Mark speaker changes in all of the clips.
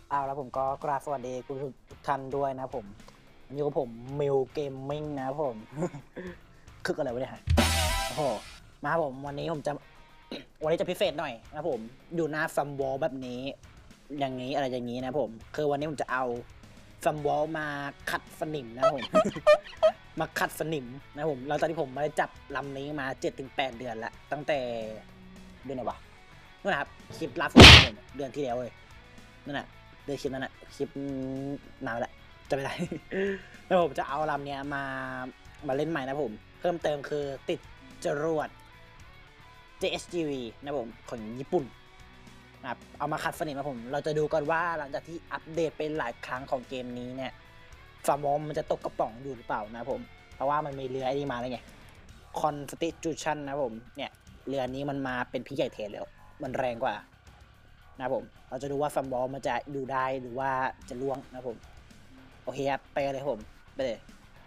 Speaker 1: เอาแล้วผมก็กราบสวัสดีคุณทุกท่านด้วยนะผมอยู่กับผมมิวเกมมิ่งนะผม คึกอะไรวะเนี่ยโอ้โหมาผมวันนี้ผมจะ วันนี้จะพิเศษหน่อยนะผมอยู่หน้าซัมวอลแบบนี้อย่างนี้อะไรอย่างนี้นะผมคือวันนี้ผมจะเอาซัมวอลมาขัดสนิมนะผม มาขัดสนิมนะผมแล้วตอนที่ผมไม่ได้จับลำนี้มา 7-8 เดือนละตั้งแต่เดือนไหนวะนู่นนะครับคลิปล่าสุดของผมเดือนที่แล้วเลยนั่นแหละเดือนคลิปนั้นอะคลิปนานแล้วจะไม่ได้ แล้วผมจะเอาลำเนี้ยมาเล่นใหม่นะผมเพิ่มเติมคือติดจรวด JSGV นะผมของญี่ปุ่นนะครับเอามาขัดสนิมนะผมเราจะดูกันว่าหลังจากที่อัปเดตเป็นหลายครั้งของเกมนี้เนี่ยฟาร์มอมมันจะตกกระป๋องอยู่หรือเปล่านะผมเพราะว่ามันมีเรือไอ้นี่มาแล้วไง Constitution นะผมเนี่ยเรือนี้มันมาเป็นพี่ใหญ่เทแล้วมันแรงกว่านะผมเราจะดูว่าฟาร์มอมมันจะดูได้หรือว่าจะล่วงนะผมโอเคครับไปเลยผมไปเลย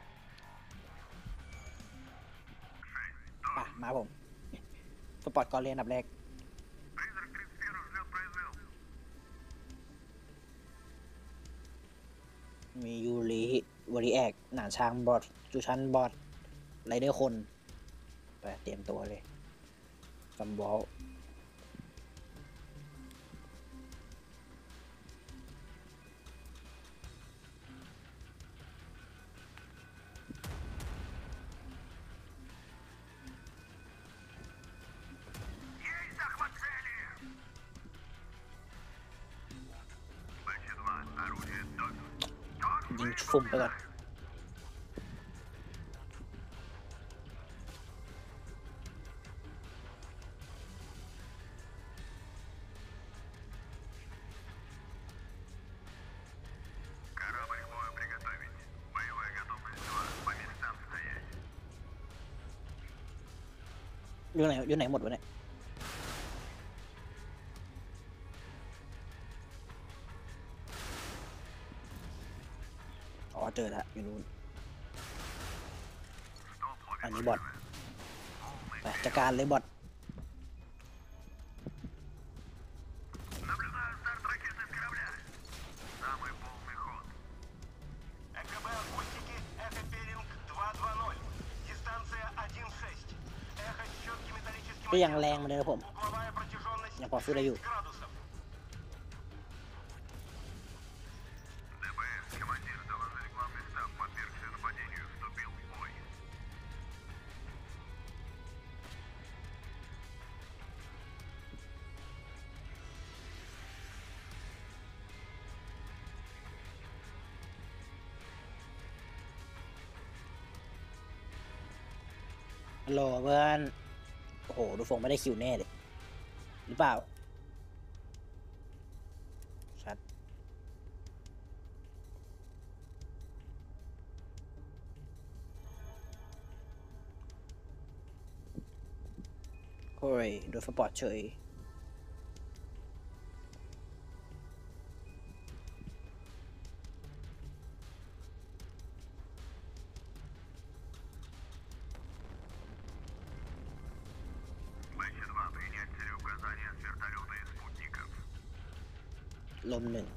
Speaker 1: มาผมสปอร์ตก่อนเรียนอันดับแรกมียูริวอริแอกหนานช้างบอดจูชันบอดไรเดอร์คนไปเตรียมตัวเลยซัมบอลยิงฟุ่มไปก่อนอยู่ไหนหมดวะเนี่ยอ๋อเจอแล้วอยู่นู้นอันนี้บอทไปจัดการเลยบอทก็ยังแรงเหมือนเดิมผมยังพอสู้ได้อยู่ฮัลโหลเพื่อนโอ้โหดูฟงไม่ได้คิวแน่เลยหรือเปล่าชัดโอ้ยดูสปอร์ตเฉยลมหนึ่ง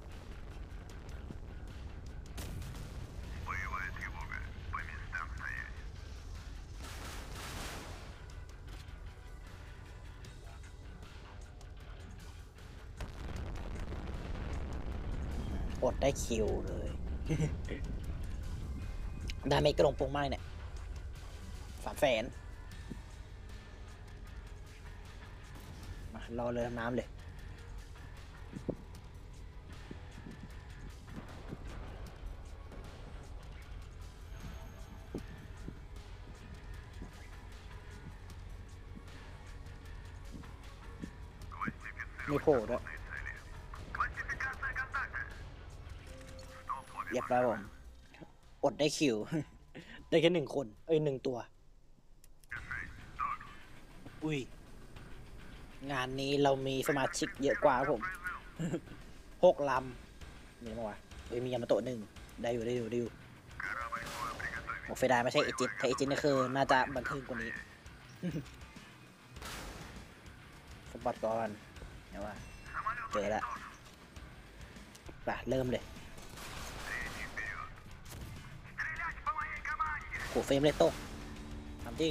Speaker 1: อดได้คิวเลย ดาเมจกระลงปงไม้เนี่ย300,000มารอเรือน้ำเลยไม่โผล่ด้วยเรียบร้อยผมอดได้คิว ได้แค่1 คน1 ตัวอุ้ยงานนี้เรามีสมาชิกเยอะกว่าผม 6 ลำมีมั้งวะมียามาโตะ1ได้อยู่โอเฟดาไม่ใช่เอจิตถ้าเอจิตนี่คือน่าจะบันเทิงกว่านี้ สปอร์ตก่อนเดี๋ยวว่าเจอแล้วไปเริ่มเลยโหเฟรมเลยตกทำจริง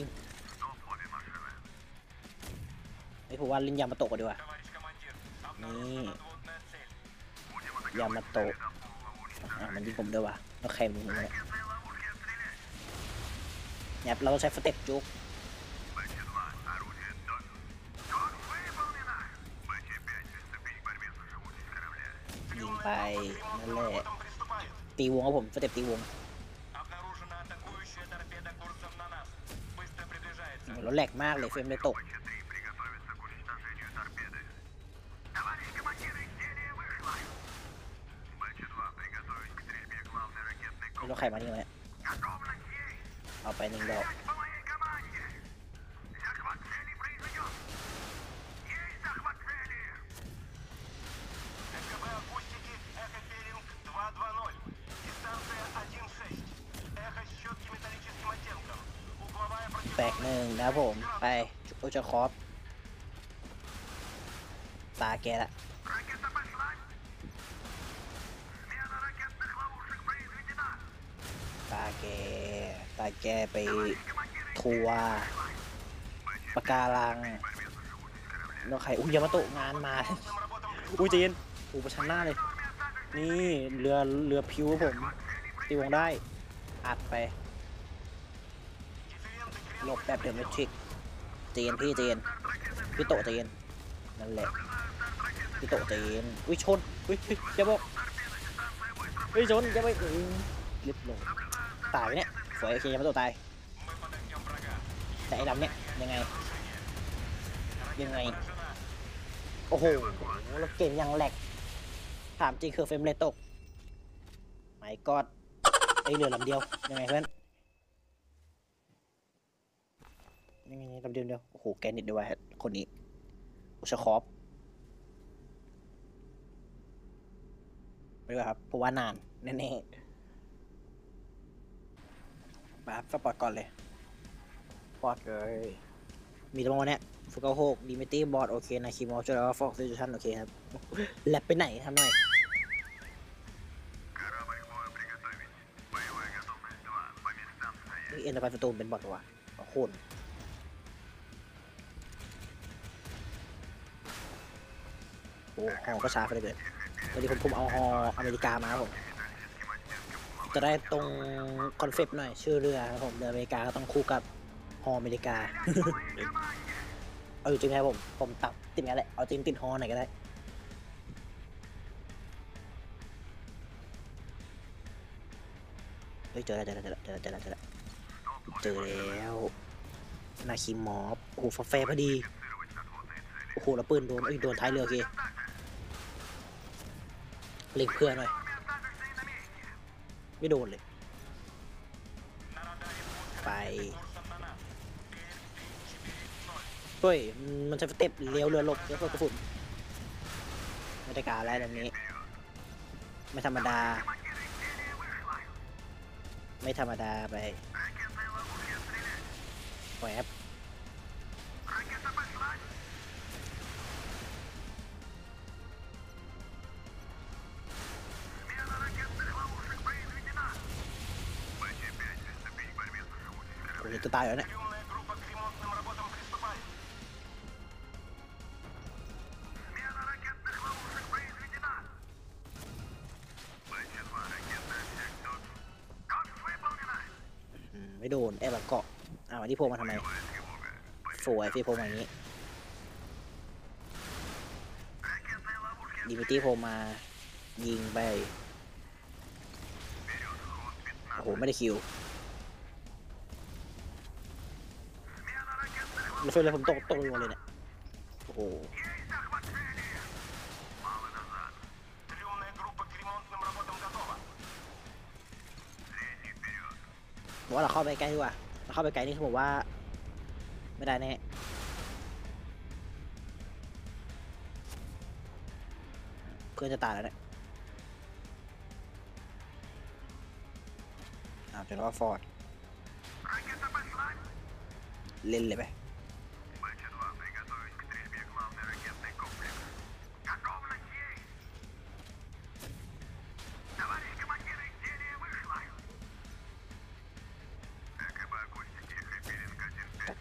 Speaker 1: ไอ้ผมว่าลินยามาโตะกันดีกว่านี่ยามาโตะมันยิงผมด้วยว่ะแล้วใครมึงเนี่ยเราต้องใช้สเต็ปจุกยิงไปนั่นแหละตีวงครับผมสเต็ปตีวงแล้วแหลกมากเลยเฟรมเลยตกแล้วใครมานี่วะเนี่ยเอาไป1 ดอกแตก1นะครับผมไปโอจาคอฟตาแกละตาแกไปทัวร์ปะการังแล้วใครอุ้ยยามาโตะงานมาอุ้ยเจนประชันหน้าเลยนี่เรือพิวผมตีวงได้อัดไปหลบแบบเดิมเลยทริกเจนพี่โตเจนนั่นแหละพี่โตเจนอุ้ยชนอุ้ยอย่าบอกอุ้ยชนอย่าไปลิบลงตายเนี่ยสวยโอเคยังไม่ตัวตายแต่ไอ้ดำเนี่ยยังไงโอ้โหแล้วเกมยังแหลกถามจริงคือเฟรมเรทตกไม่กอดไอเรือลำเดียวยังไงเพื่อนยังไงลำเดียวโอ้โหแกนิดด้วยคนนี้อุชคอฟไม่รู้ครับเพราะว่านานแน่ๆแบบสปอร์ตก่อนเลยปอร์ตเลยมีตรงวันเนี้ยฟูเกาโฮกดิมิตี้บอร์ดโอเคนะคีมอลเจอร์ฟอกซิชันโอเคครับแลบไปไหนทำหน่อยเอ็นเตอร์ไพรส์ประตูเป็นบอร์ดวะโคตรโอ้ฮอก็ช้าไปเลยตอนนี้ผมเอาฮออเมริกามาครับผมจะได้ตรงคอนเซปต์หน่อยชื่อเรือครับผมเรืออเมริกาก็ต้องคู่กับฮออเมริกาเอาจริงครับผมตัดติดงั้นแหละเอาจริงติดฮอไหนก็ได้เฮ้ยเจอแล้วนาคิมอฟโอ้โหแฟร์พอดีโอ้โหแล้วปืนโดนท้ายเรือโอเคเล็งเพื่อนหน่อยไม่โดนเลยไปเฮ้ยมันจะสเต็ปเลี้ยวเรือหลบแล้วก็กระสุนไม่ได้การแล้วแบบนี้ไม่ธรรมดาไปแหวบจะตายแล้วเนี่ยไม่โดนแอบแบบเกาะที่โพมาทำไมสวยพี่โพมาอย่างนี้ดิมิตี้โพมายิงไปโอ้โหไม่ได้คิวแล้วเฟรนผมตกลงเลยเนี่ยโอ้โหบอกว่าเราเข้าไปใกล้ดีกว่าเราเข้าไปไกลนี่เขาบอกว่าไม่ได้แน่เพื่อนจะตายแล้วเนี่ยเดี๋ยวเราฟอร์ดเล่นเลยไป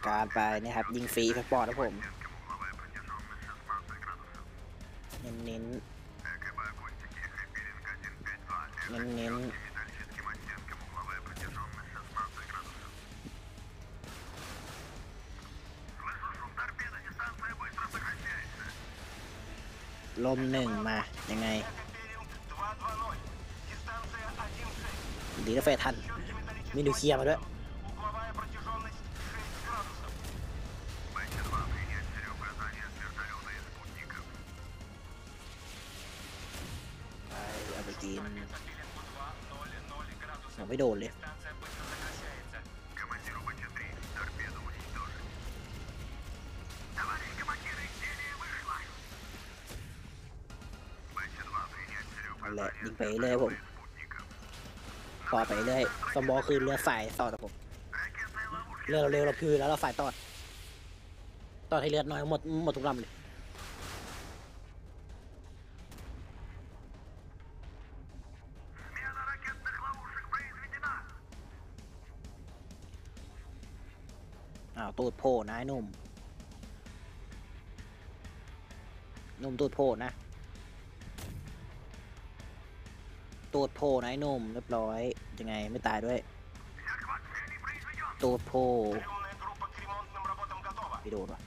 Speaker 1: การไปนะครับยิงฟรีสปอร์ตนะผมเน้นเน้นเน้นเน้นลมหนึ่งมายังไงดีนะเฟทันมีนิวเคลียร์มาด้วยเอาไปกินยังไม่โดนเลยนั่นแหละยิงไปเลยผมต่อไปเลยสมบอคือเรือฝ่ายต่อแต่ผมเรือเราเร็วเราคือแล้วเราฝ่ายต่อให้เลือดน้อยหมดทุกลำเลยตูดโผล่นะไอ้หนุ่มตูดโผล่นะตูดโผล่นะไอ้หนุ่มเรียบร้อยยังไงไม่ตายด้วยตูดโผล่ไปโดนวะ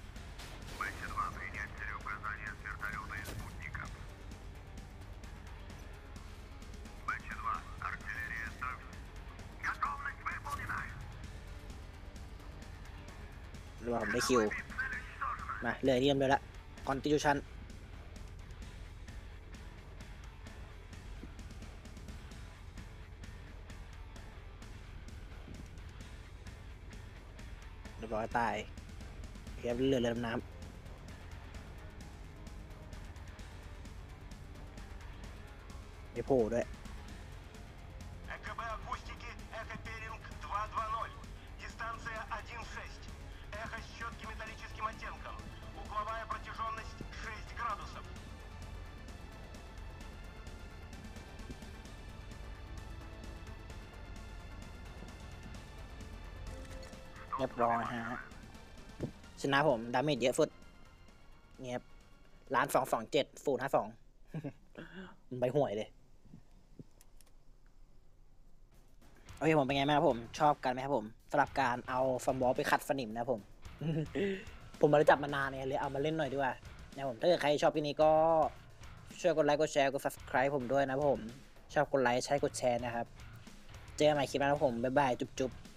Speaker 1: หรือว่าผมได้คิวมาเลยเรียมเลยละ Constitution เรียบร้อยตายเรียบเรือดำน้ำไม่โผล่ด้วย เรียบร้อยฮะชนะผมดาเมจเยอะฟุดเงียบ1,227ฟู52มันไปห่วยเลยโอเคผมเป็นไงบ้างครับผมชอบกันไหมครับผมสำหรับการเอาฟัมบอลไปขัดสนิมนะผม ผมมาได้จับมานานเลยเอามาเล่นหน่อยดีกว่านะผมถ้าเกิดใครชอบคลิปนี้ก็ช่วยกดไลค์กดแชร์กด subscribe ผมด้วยนะผมชอบกดไลค์ใช้กดแชร์นะครับเจอกันใหม่คลิปหน้าครับผมบ๊ายบายจุ๊บ